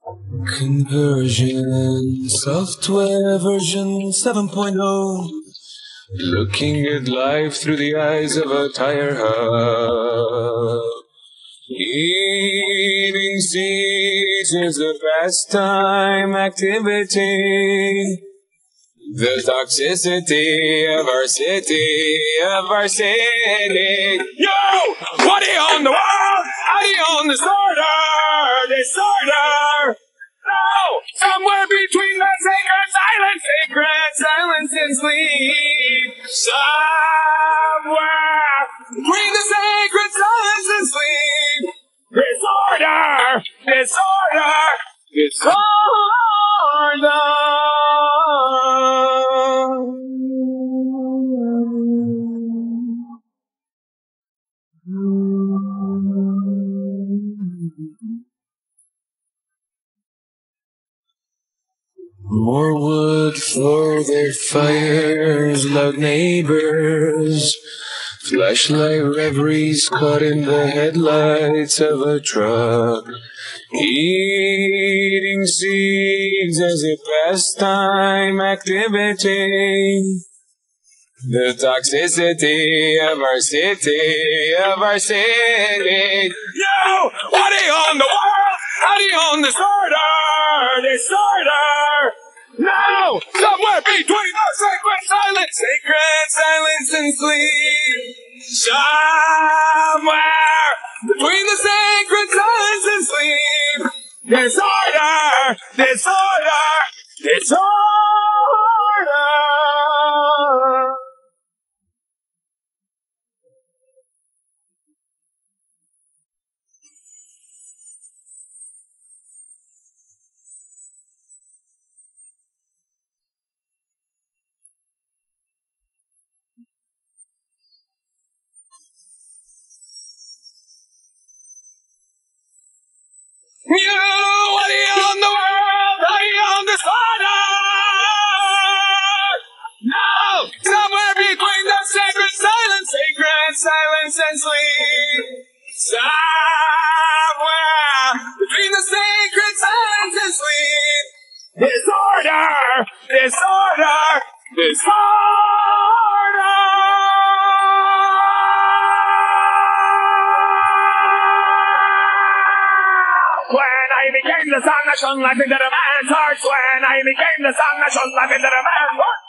Conversion, software version 7.0. Looking at life through the eyes of a tire hub. Eating seeds is a pastime activity. The toxicity of our city, Yo! What do you own the world? How do you own disorder? Disorder! No! Somewhere between the sacred silence and sleep. Somewhere between the sacred silence and sleep. Disorder! Disorder! Disorder! More wood for their fires, loud neighbors, flashlight reveries caught in the headlights of a truck, eating seeds as a pastime activity. The toxicity of our city, Yo! What do you own the world? How do you own disorder? Disorder! No! Somewhere between the sacred silence and sleep. Somewhere between the sacred silence and sleep. Disorder! Disorder! Disorder! You, what do you own the world? How do you own disorder? No! Somewhere between the sacred silence and sleep. Somewhere between the sacred silence and sleep. Disorder! Disorder! Disorder! When I became the sun that shone life into the man's heart. When I became the sun that shone life into the man's heart.